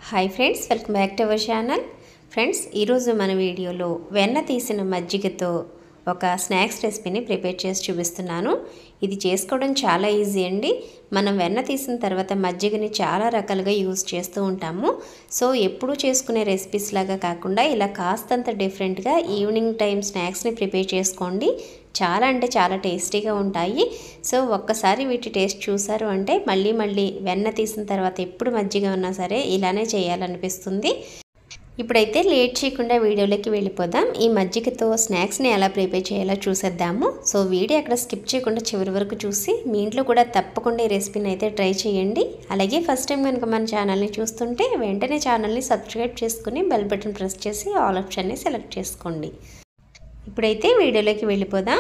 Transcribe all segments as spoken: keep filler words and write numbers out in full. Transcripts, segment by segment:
Hi friends, welcome back to our channel. Friends, ఈరోజు మన వీడియోలో వెన్న తీసిన మజ్జిగతో ఒక స్నాక్స్ రెసిపీని ప్రిపేర్ చేసి చూపిస్తున్నాను. ఇది చేసుకోవడం చాలా ఈజీ అండి. మనం వెన్న తీసిన తర్వాత మజ్జిగని చాలా రకాలుగా యూజ్ చేస్తూ ఉంటాము. సో ఎప్పుడూ చేసుకునే రెసిపీస్ లాగా కాకుండా ఇలా కాస్తంత డిఫరెంట్గా ఈవినింగ్ టైం స్నాక్స్ని ప్రిపేర్ చేసుకోండి. చాలా అంటే చాలా టేస్టీగా ఉంటాయి. సో ఒక్కసారి వీటి టేస్ట్ చూసారు అంటే మళ్ళీ మళ్ళీ వెన్న తీసిన తర్వాత ఎప్పుడు మజ్జిగ ఉన్నా సరే ఇలానే చేయాలనిపిస్తుంది. ఇప్పుడైతే లేట్ చేయకుండా వీడియోలోకి వెళ్ళిపోదాం. ఈ మజ్జిగతో స్నాక్స్ని ఎలా ప్రిపేర్ చేయాలో చూసేద్దాము. సో వీడియో అక్కడ స్కిప్ చేయకుండా చివరి వరకు చూసి మీ ఇంట్లో కూడా తప్పకుండా ఈ రెసిపీని అయితే ట్రై చేయండి. అలాగే ఫస్ట్ టైం కనుక మన ఛానల్ని చూస్తుంటే వెంటనే ఛానల్ని సబ్స్క్రైబ్ చేసుకుని బెల్ బటన్ ప్రెస్ చేసి ఆల్ ఆప్షన్ని సెలెక్ట్ చేసుకోండి. ఇప్పుడైతే వీడియోలోకి వెళ్ళిపోదాం.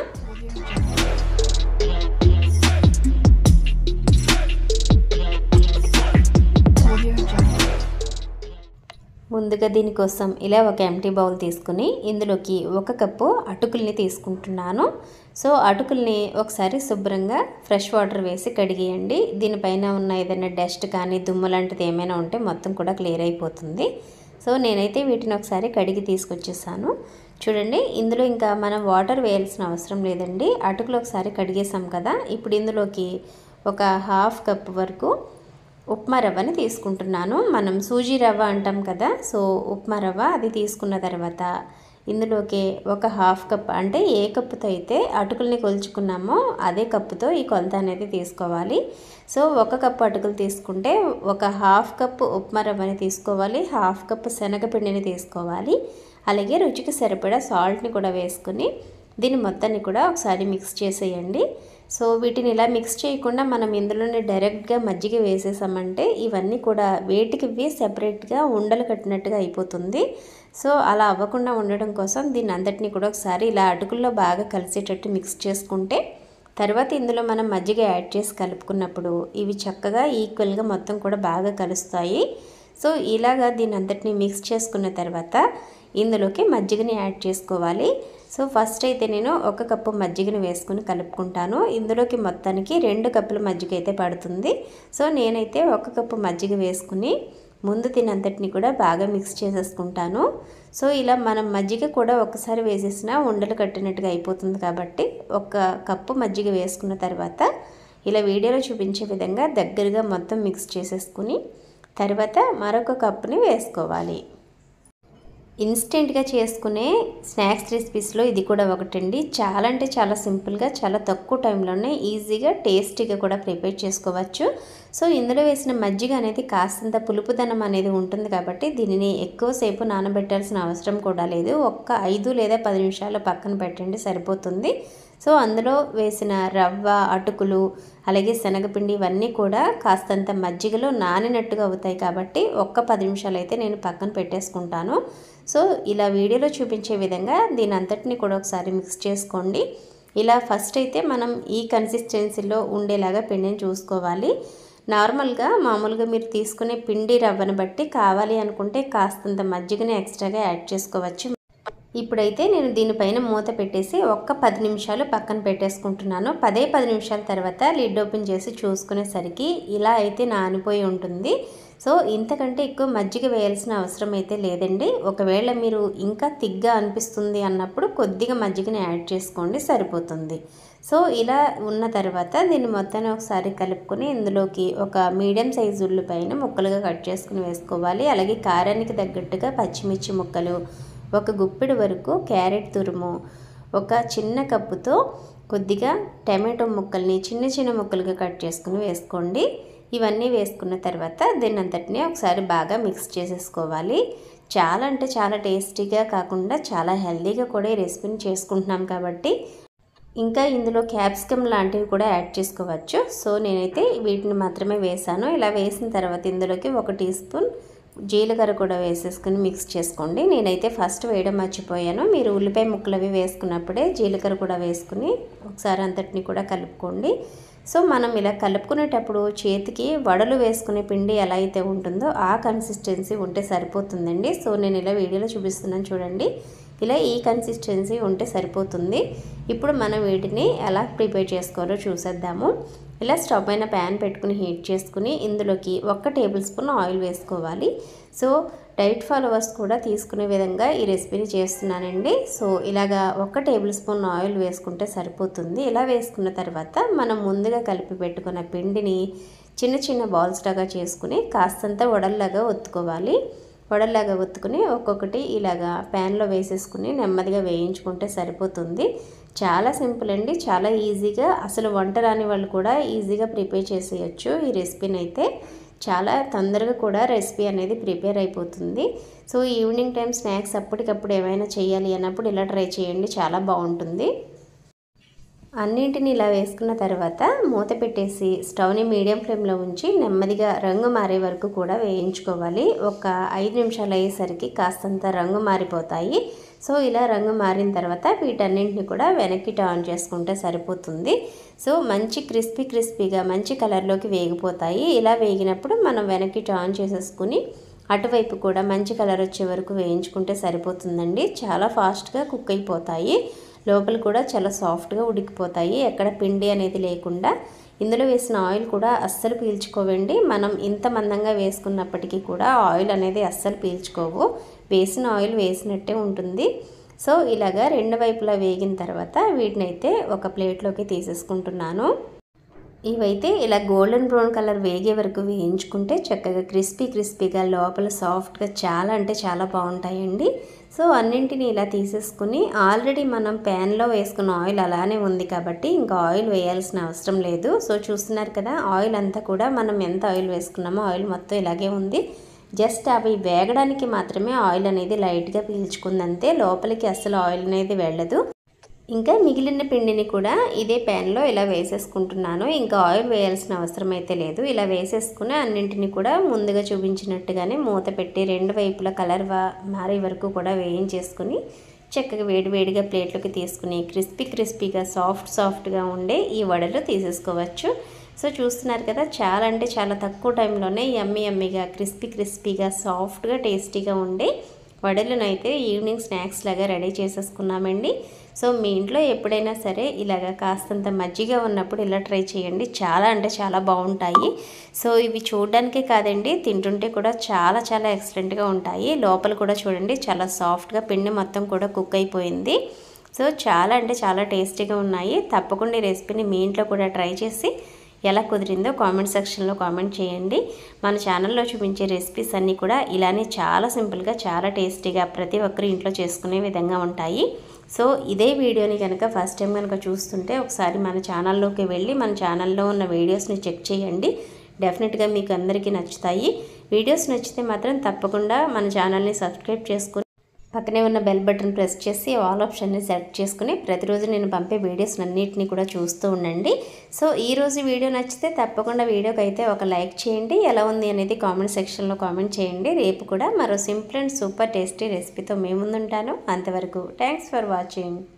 ముందుగా దీనికోసం ఇలా ఒక ఎంటీ బౌల్ తీసుకుని ఇందులోకి ఒక కప్పు అటుకుల్ని తీసుకుంటున్నాను. సో అటుకుల్ని ఒకసారి శుభ్రంగా ఫ్రెష్ వాటర్ వేసి కడిగేయండి. దీనిపైన ఉన్న ఏదైనా డస్ట్ కానీ దుమ్ము లాంటిది ఏమైనా ఉంటే మొత్తం కూడా క్లియర్ అయిపోతుంది. సో నేనైతే వీటిని ఒకసారి కడిగి తీసుకొచ్చేసాను. చూడండి, ఇందులో ఇంకా మనం వాటర్ వేయాల్సిన అవసరం లేదండి. అటుకులు ఒకసారి కడిగేసాం కదా. ఇప్పుడు ఇందులోకి ఒక హాఫ్ కప్ వరకు ఉప్మా రవ్వని తీసుకుంటున్నాను. మనం సూజీ రవ్వ అంటాం కదా, సో ఉప్మా రవ్వ అది తీసుకున్న తర్వాత ఇందులోకి ఒక హాఫ్ కప్, అంటే ఏ కప్పుతో అయితే అటుకుల్ని కొలుచుకున్నామో అదే కప్పుతో ఈ కొలత అనేది తీసుకోవాలి. సో ఒక కప్పు అటుకులు తీసుకుంటే ఒక హాఫ్ కప్పు ఉప్మా రవ్వని తీసుకోవాలి, హాఫ్ కప్పు శనగపిండిని తీసుకోవాలి. అలాగే రుచికి సరిపడా సాల్ట్ని కూడా వేసుకుని దీని మొత్తాన్ని కూడా ఒకసారి మిక్స్ చేసేయండి. సో వీటిని ఇలా మిక్స్ చేయకుండా మనం ఇందులోనే డైరెక్ట్గా మజ్జిగ వేసేసామంటే ఇవన్నీ కూడా వేటికి ఇవి సెపరేట్గా ఉండలు కట్టినట్టుగా అయిపోతుంది. సో అలా అవ్వకుండా ఉండడం కోసం దీన్ని అంతటినీ కూడా ఒకసారి ఇలా అటుకుల్లో బాగా కలిసేటట్టు మిక్స్ చేసుకుంటే తర్వాత ఇందులో మనం మజ్జిగ యాడ్ చేసి కలుపుకున్నప్పుడు ఇవి చక్కగా ఈక్వల్గా మొత్తం కూడా బాగా కలుస్తాయి. సో ఇలాగా దీని అంతటినీ మిక్స్ చేసుకున్న తర్వాత ఇందులోకి మజ్జిగని యాడ్ చేసుకోవాలి. సో ఫస్ట్ అయితే నేను ఒక కప్పు మజ్జిగని వేసుకుని కలుపుకుంటాను. ఇందులోకి మొత్తానికి రెండు కప్పుల మజ్జిగ అయితే పడుతుంది. సో నేనైతే ఒక కప్పు మజ్జిగ వేసుకుని ముందు తినంతటిని కూడా బాగా మిక్స్ చేసేసుకుంటాను. సో ఇలా మనం మజ్జిగ కూడా ఒకసారి వేసేసినా ఉండలు కట్టినట్టుగా అయిపోతుంది కాబట్టి ఒక కప్పు మజ్జిగ వేసుకున్న తర్వాత ఇలా వీడియోలో చూపించే విధంగా దగ్గరగా మొత్తం మిక్స్ చేసేసుకుని తర్వాత మరొక కప్పుని వేసుకోవాలి. ఇన్స్టెంట్గా చేసుకునే స్నాక్స్ రెసిపీస్లో ఇది కూడా ఒకటండి. చాలా అంటే చాలా సింపుల్గా చాలా తక్కువ టైంలోనే ఈజీగా టేస్టీగా కూడా ప్రిపేర్ చేసుకోవచ్చు. సో ఇందులో వేసిన మజ్జిగ అనేది కాస్తంత పులుపుదనం అనేది ఉంటుంది కాబట్టి దీనిని ఎక్కువసేపు నానబెట్టాల్సిన అవసరం కూడా లేదు. ఒక్క ఐదు లేదా పది నిమిషాలు పక్కన పెట్టండి, సరిపోతుంది. సో అందులో వేసిన రవ్వ, అటుకులు, అలాగే శనగపిండి ఇవన్నీ కూడా కాస్తంత మజ్జిగలో నానినట్టుగా అవుతాయి కాబట్టి ఒక్క పది నిమిషాలు అయితే నేను పక్కన పెట్టేసుకుంటాను. సో ఇలా వీడియోలో చూపించే విధంగా దీని అంతటిని కూడా ఒకసారి మిక్స్ చేసుకోండి. ఇలా ఫస్ట్ అయితే మనం ఈ కన్సిస్టెన్సీలో ఉండేలాగా పిండిని చూసుకోవాలి. నార్మల్గా మామూలుగా మీరు తీసుకునే పిండి రవ్వను బట్టి కావాలి అనుకుంటే కాస్తంత మజ్జిగని ఎక్స్ట్రాగా యాడ్ చేసుకోవచ్చు. ఇప్పుడైతే నేను దీనిపైన మూత పెట్టేసి ఒక్క పది నిమిషాలు పక్కన పెట్టేసుకుంటున్నాను. పదే పది నిమిషాల తర్వాత లిడ్ ఓపెన్ చేసి చూసుకునేసరికి ఇలా అయితే నానిపోయి ఉంటుంది. సో ఇంతకంటే ఎక్కువ మజ్జిగ వేయాల్సిన అవసరం అయితే లేదండి. ఒకవేళ మీరు ఇంకా తిగ్గా అనిపిస్తుంది అన్నప్పుడు కొద్దిగా మజ్జిగని యాడ్ చేసుకోండి, సరిపోతుంది. సో ఇలా ఉన్న తర్వాత దీన్ని మొత్తాన్ని ఒకసారి కలుపుకొని ఇందులోకి ఒక మీడియం సైజు ఉల్లిపాయన ముక్కలుగా కట్ చేసుకుని వేసుకోవాలి. అలాగే కారానికి తగ్గట్టుగా పచ్చిమిర్చి ముక్కలు, ఒక గుప్పెడు వరకు క్యారెట్ తురుము, ఒక చిన్న కప్పుతో కొద్దిగా టమాటో ముక్కల్ని చిన్న చిన్న ముక్కలుగా కట్ చేసుకుని వేసుకోండి. ఇవన్నీ వేసుకున్న తర్వాత దీన్ని అంతటినీ ఒకసారి బాగా మిక్స్ చేసేసుకోవాలి. చాలా అంటే చాలా టేస్టీగా కాకుండా చాలా హెల్తీగా కూడా ఈ రెసిపీని చేసుకుంటున్నాం కాబట్టి ఇంకా ఇందులో క్యాప్సికమ్ లాంటివి కూడా యాడ్ చేసుకోవచ్చు. సో నేనైతే వీటిని మాత్రమే వేసాను. ఇలా వేసిన తర్వాత ఇందులోకి ఒక టీ స్పూన్ జీలకర్ర కూడా వేసేసుకుని మిక్స్ చేసుకోండి. నేనైతే ఫస్ట్ వేయడం మర్చిపోయాను. మీరు ఉల్లిపాయ ముక్కలు అవి వేసుకున్నప్పుడే జీలకర్ర కూడా వేసుకుని ఒకసారి అంతటిని కూడా కలుపుకోండి. సో మనం ఇలా కలుపుకునేటప్పుడు చేతికి వడలు వేసుకునే పిండి ఎలా అయితే ఉంటుందో ఆ కన్సిస్టెన్సీ ఉంటే సరిపోతుందండి. సో నేను ఇలా వీడియోలో చూపిస్తున్నాను చూడండి. ఇలా ఈ కన్సిస్టెన్సీ ఉంటే సరిపోతుంది. ఇప్పుడు మనం వీటిని ఎలా ప్రిపేర్ చేసుకోవాలో చూసేద్దాము. ఇలా స్టవ్ పైన ప్యాన్ పెట్టుకుని హీట్ చేసుకుని ఇందులోకి ఒక్క టేబుల్ స్పూన్ ఆయిల్ వేసుకోవాలి. సో డైట్ ఫాలోవర్స్ కూడా తీసుకునే విధంగా ఈ రెసిపీని చేస్తున్నానండి. సో ఇలాగా ఒక్క టేబుల్ స్పూన్ ఆయిల్ వేసుకుంటే సరిపోతుంది. ఇలా వేసుకున్న తర్వాత మనం ముందుగా కలిపి పెట్టుకున్న పిండిని చిన్న చిన్న బాల్స్ లాగా చేసుకుని కాస్తంత వడల్లాగా ఒత్తుకోవాలి. వడల్లాగా ఒత్తుకుని ఒక్కొక్కటి ఇలాగా ప్యాన్లో వేసేసుకుని నెమ్మదిగా వేయించుకుంటే సరిపోతుంది. చాలా సింపుల్ అండి, చాలా ఈజీగా, అసలు వంట రాని వాళ్ళు కూడా ఈజీగా ప్రిపేర్ చేసేయచ్చు. ఈ రెసిపీని అయితే చాలా తొందరగా కూడా రెసిపీ అనేది ప్రిపేర్ అయిపోతుంది. సో ఈవినింగ్ టైం స్నాక్స్ అప్పటికప్పుడు ఏమైనా చేయాలి అన్నప్పుడు ఇలా ట్రై చేయండి, చాలా బాగుంటుంది. అన్నింటిని ఇలా వేసుకున్న తర్వాత మూత పెట్టేసి స్టవ్ని మీడియం ఫ్లేమ్లో ఉంచి నెమ్మదిగా రంగు మారే వరకు కూడా వేయించుకోవాలి. ఒక ఐదు నిమిషాలు అయ్యేసరికి కాస్తంత రంగు మారిపోతాయి. సో ఇలా రంగు మారిన తర్వాత వీటన్నింటిని కూడా వెనక్కి టర్న్ చేసుకుంటే సరిపోతుంది. సో మంచి క్రిస్పీ క్రిస్పీగా మంచి కలర్లోకి వేగిపోతాయి. ఇలా వేగినప్పుడు మనం వెనక్కి టర్న్ చేసేసుకుని అటువైపు కూడా మంచి కలర్ వచ్చే వరకు వేయించుకుంటే సరిపోతుందండి. చాలా ఫాస్ట్గా కుక్ అయిపోతాయి, లోపల కూడా చాలా సాఫ్ట్గా ఉడికిపోతాయి, ఎక్కడ పిండి అనేది లేకుండా. ఇందులో వేసిన ఆయిల్ కూడా అస్సలు పీల్చుకోవండి. మనం ఇంత మందంగా వేసుకున్నప్పటికీ కూడా ఆయిల్ అనేది అస్సలు పీల్చుకోవు, వేసిన ఆయిల్ వేసినట్టే ఉంటుంది. సో ఇలాగా రెండు వైపులా వేగిన తర్వాత వీటినైతే ఒక ప్లేట్లోకి తీసేసుకుంటున్నాను. ఇవైతే ఇలా గోల్డెన్ బ్రౌన్ కలర్ వేగే వరకు వేయించుకుంటే చక్కగా క్రిస్పీ క్రిస్పీగా లోపల సాఫ్ట్గా చాలా అంటే చాలా బాగుంటాయండి. సో అన్నింటినీ ఇలా తీసేసుకుని ఆల్రెడీ మనం ప్యాన్లో వేసుకున్న ఆయిల్ అలానే ఉంది కాబట్టి ఇంకా ఆయిల్ వేయాల్సిన అవసరం లేదు. సో చూస్తున్నారు కదా, ఆయిల్ అంతా కూడా మనం ఎంత ఆయిల్ వేసుకున్నామో ఆయిల్ మొత్తం ఇలాగే ఉంది. జస్ట్ అవి వేగడానికి మాత్రమే ఆయిల్ అనేది లైట్గా పీల్చుకుందంతే, లోపలికి అస్సలు ఆయిల్ అనేది వెళ్ళదు. ఇంకా మిగిలిన పిండిని కూడా ఇదే ప్యాన్లో ఇలా వేసేసుకుంటున్నాను. ఇంకా ఆయిల్ వేయాల్సిన అవసరం అయితే లేదు. ఇలా వేసేసుకుని అన్నింటినీ కూడా ముందుగా చూపించినట్టుగానే మూత పెట్టి రెండు వైపులా కలర్ మారే వరకు కూడా వేయించేసుకుని చక్కగా వేడివేడిగా ప్లేట్లోకి తీసుకుని క్రిస్పీ క్రిస్పీగా సాఫ్ట్ సాఫ్ట్గా ఉండే ఈ వడలు తీసేసుకోవచ్చు. సో చూస్తున్నారు కదా, చాలా అంటే చాలా తక్కువ టైంలోనే యమ్మీ యమ్మీగా క్రిస్పీ క్రిస్పీగా సాఫ్ట్గా టేస్టీగా ఉండే వడలను అయితే ఈవినింగ్ స్నాక్స్ లాగా రెడీ చేసేసుకున్నామండి. సో మీ ఇంట్లో ఎప్పుడైనా సరే ఇలాగ కాస్తంత మజ్జిగ ఉన్నప్పుడు ఇలా ట్రై చేయండి, చాలా అంటే చాలా బాగుంటాయి. సో ఇవి చూడడానికే కాదండి, తింటుంటే కూడా చాలా చాలా ఎక్సలెంట్గా ఉంటాయి. లోపల కూడా చూడండి చాలా సాఫ్ట్గా పిండి మొత్తం కూడా కుక్ అయిపోయింది. సో చాలా అంటే చాలా టేస్టీగా ఉన్నాయి. తప్పకుండా ఈ రెసిపీని మీ ఇంట్లో కూడా ట్రై చేసి ఎలా కుదిరిందో కామెంట్ సెక్షన్లో కామెంట్ చేయండి. మన ఛానల్లో చూపించే రెసిపీస్ అన్నీ కూడా ఇలానే చాలా సింపుల్గా చాలా టేస్టీగా ప్రతి ఒక్కరు ఇంట్లో చేసుకునే విధంగా ఉంటాయి. సో ఇదే వీడియోని కనుక ఫస్ట్ టైం కనుక చూస్తుంటే ఒకసారి మన ఛానల్లోకి వెళ్ళి మన ఛానల్లో ఉన్న వీడియోస్ని చెక్ చేయండి. డెఫినెట్గా మీకు అందరికీ నచ్చుతాయి. వీడియోస్ నచ్చితే మాత్రం తప్పకుండా మన ఛానల్ని సబ్స్క్రైబ్ చేసుకుని పక్కనే ఉన్న బెల్ బటన్ ప్రెస్ చేసి ఆల్ ఆప్షన్ని సెలెక్ట్ చేసుకుని ప్రతిరోజు నేను పంపే వీడియోస్ అన్నిటిని కూడా చూస్తూ ఉండండి. సో ఈరోజు వీడియో నచ్చితే తప్పకుండా వీడియోకి అయితే ఒక లైక్ చేయండి. ఎలా ఉంది అనేది కామెంట్ సెక్షన్లో కామెంట్ చేయండి. రేపు కూడా మరో సింపుల్ అండ్ సూపర్ టేస్టీ రెసిపీతో మేము ముందుంటాను. అంతవరకు థ్యాంక్స్ ఫర్ వాచింగ్.